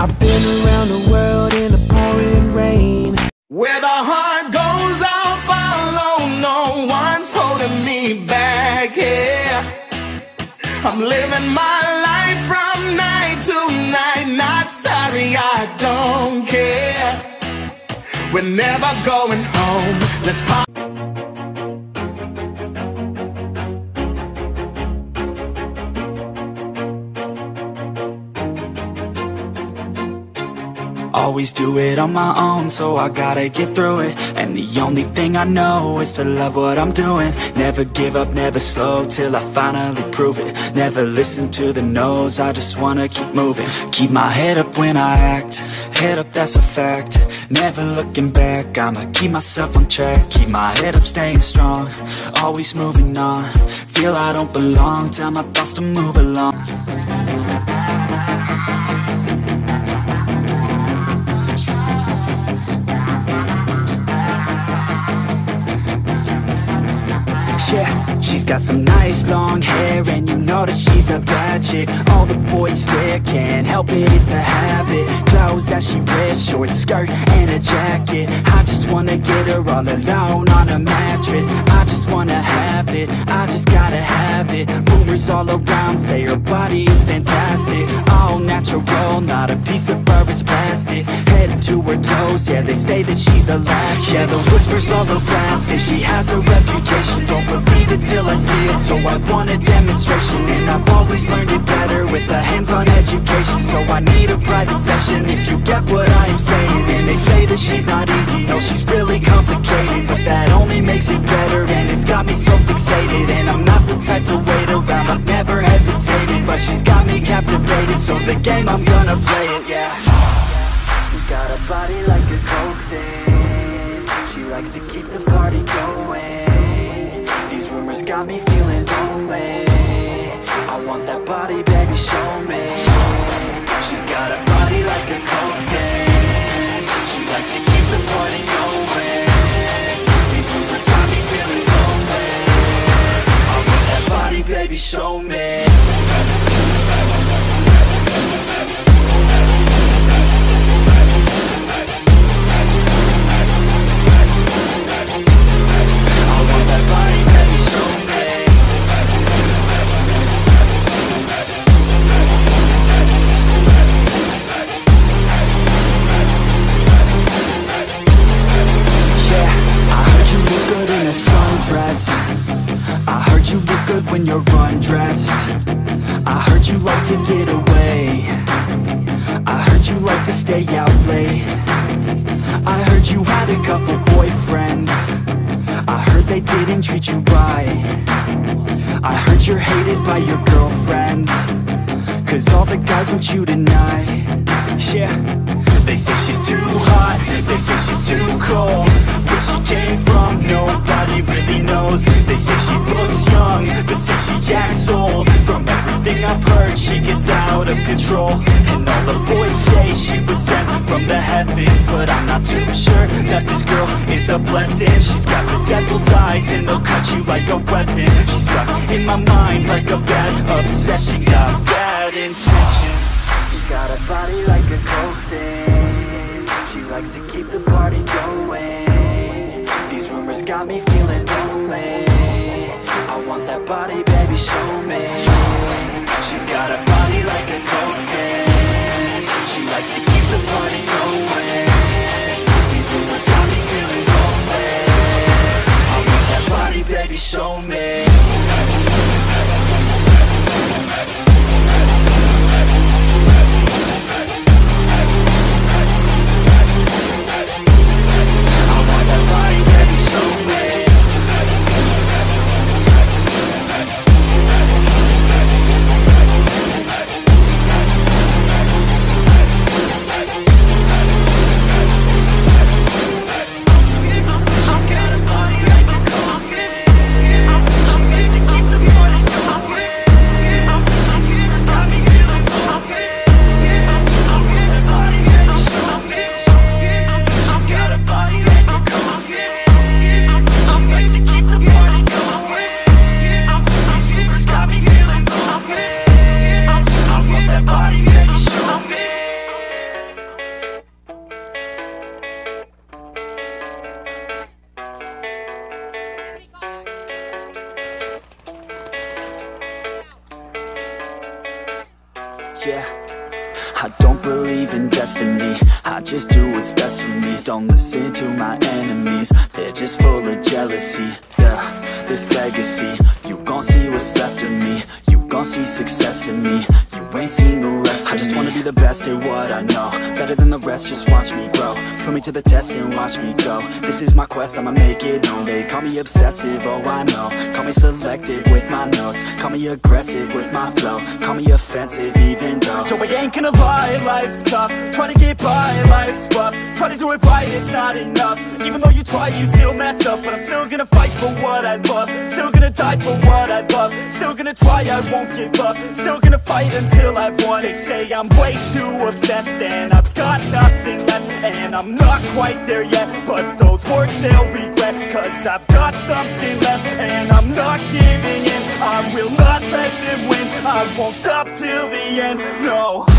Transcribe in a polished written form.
I've been around the world in the pouring rain. Where the heart goes, I'll follow. No one's holding me back here. I'm living my life from night to night. Not sorry, I don't care. We're never going home. Let's pop. Always do it on my own, so I gotta get through it. And the only thing I know is to love what I'm doing. Never give up, never slow, till I finally prove it. Never listen to the no's, I just wanna keep moving. Keep my head up when I act, head up, that's a fact. Never looking back, I'ma keep myself on track. Keep my head up, staying strong, always moving on. Feel I don't belong, tell my thoughts to move along. Yeah, she's got some nice long hair, and you know that she's a bad chick. All the boys stare, can't help it, it's a habit. Clothes that she wears, short skirt and a jacket. I just wanna get her all alone on a mattress. I just wanna have it, I just gotta have it. Rumors all around say her body is fantastic. All natural, not a piece of fur is plastic. Head to her toes, yeah, they say that she's a latch. Yeah, the whispers all around say she has a reputation. Don't believe it till I see it, so I want a demonstration. And I've always learned it better with a hands-on education. So I need a private session if you get what I am saying. And they say that she's not easy, no, she's really complicated. But that only makes it better, and it's got me so fixated. And I'm not the type to wait around, I've never hesitated. But she's got me captivated, so the game, I'm gonna play it, yeah. She got a body like a coke thing. She likes to keep the party going. These rumors got me feeling lonely. I want that body, baby, show me. She's got a body like a coke thing. She likes to keep the party going. These rumors got me feeling lonely. I want that body, baby, show me. I heard you look good when you're undressed. I heard you like to get away. I heard you like to stay out late. I heard you had a couple boyfriends. I heard they didn't treat you right. I heard you're hated by your girlfriends, 'cause all the guys want you tonight. Yeah, they say she's too hot, they say she's too cold. Where she came from, nobody really knows. They say she looks young, but say she acts old. From everything I've heard, she gets out of control. And all the boys say she was sent from the heavens, but I'm not too sure that this girl is a blessing. She's got the devil's eyes, and they'll cut you like a weapon. She's stuck in my mind like a bad obsession. Got bad intentions. She's got a body like a coke thing. She likes to keep the party going. These rumors got me feeling lonely. I want that body, baby, show me. She's got a body like a coke thing. She likes to keep the party going. These rumors got me feeling lonely. I want that body, baby, show me. yeah. I don't believe in destiny, I just do what's best for me. Don't listen to my enemies, they're just full of jealousy. Yeah, this legacy, you gon' see what's left of me. You gon' see success in me, you ain't seen the rest of me. I just wanna be the best at what I know, better than the rest, just watch me grow. Put me to the test and watch me go. This is my quest, I'ma make it known. They call me obsessive, oh I know. Call me selective with my notes, call me aggressive with my flow, call me offensive even though Joe, I ain't gonna lie, life's tough. Try to get by, life's rough. Try to do it right, it's not enough. Even though you try, you still mess up. But I'm still gonna fight for what I love, still gonna die for what I love, still gonna try, I won't give up, still gonna fight until I've won. They say I'm way too obsessed and I've got nothing left, and I'm not quite there yet, but those words they'll regret, cause I've got something left and I'm not giving in. I will not let them win, I won't stop till the end, no.